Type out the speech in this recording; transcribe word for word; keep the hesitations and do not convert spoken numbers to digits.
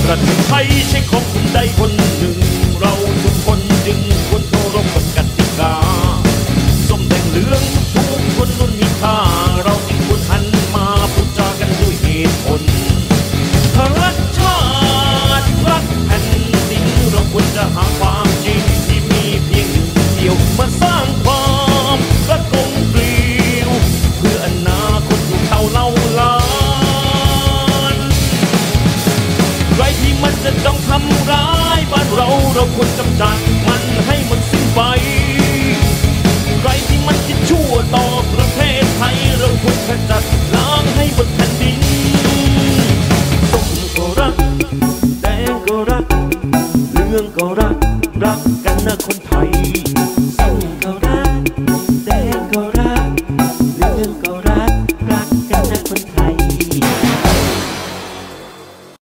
ประเทศไทยใช่ของคนใดคนหนึ่งเราทุกคนจึงควรเคารพกฎกติกาส้มแดงเหลืองทุกคนล้วนมีค่าเราจึงควรหันมาพูดจากันด้วยเหตุผลรักชาติรักแผ่นดินเราควรจะหาความจริงที่มีเพียงหนึ่งเดียวมาสร้างความรักกลมเกลียวเพื่ออนาคตลูกเต่าเล่าล้านใครที่มันจะต้องทำร้ายบ้านเราเราควรกำจัดมันให้มันสิ้นไป